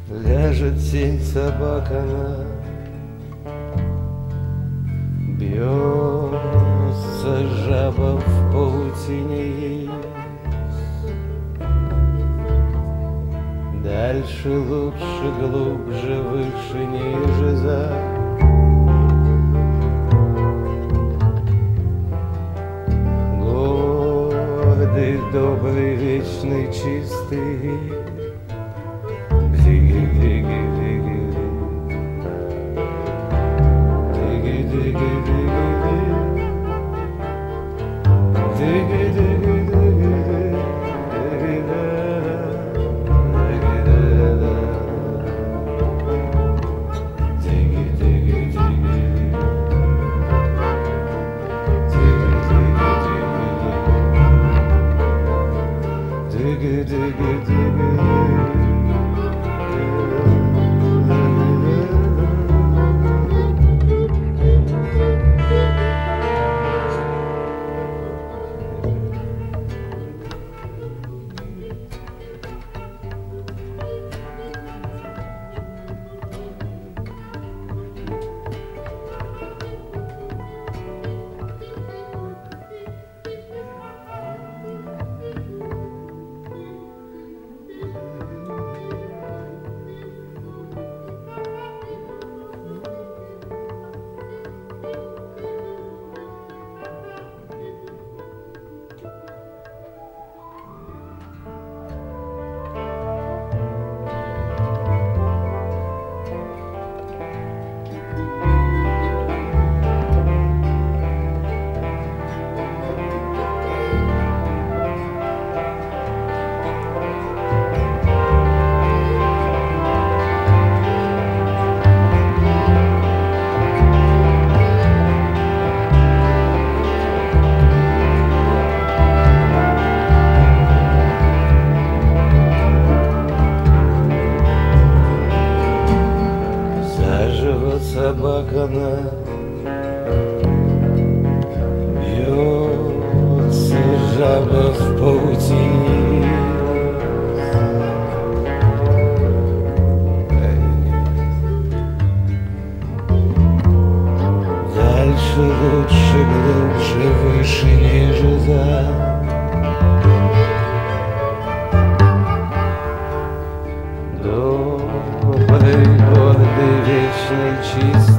Ляжет тень, собака она, бьется жаба в паутине ей. Дальше, лучше, глубже, выше, ниже, за. Гордый, добрый, вечный, чистый. Диги, диги, диги, диги, диги, диги, диги, диги, собака она, бьется жаба в паутине. Дальше, лучше, глубже, выше, ниже, за. Добрый, гордый, вечный, чистый.